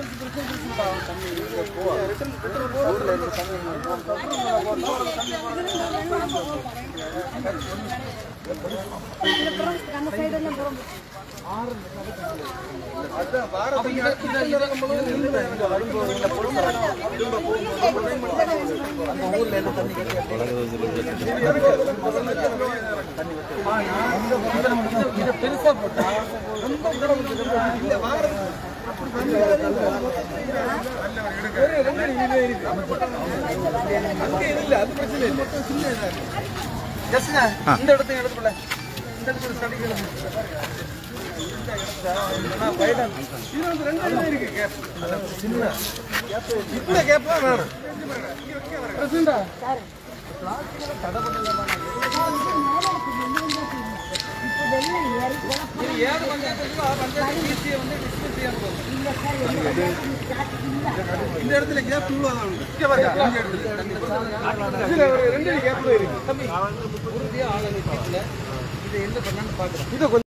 பெருசா போட்டா இந்த இடத்துல எடுத்துக்கல இந்த இடத்துல ஸ்டடிக்கல சின்ன இப்ப கேப்பா வேணும் பிரசிடண்டா இந்த இடத்துல கேப் ரெண்டு கேப் இருக்கு உறுதியா ஆளுங்க இதை என்ன பண்ணான்னு பாக்குறேன்.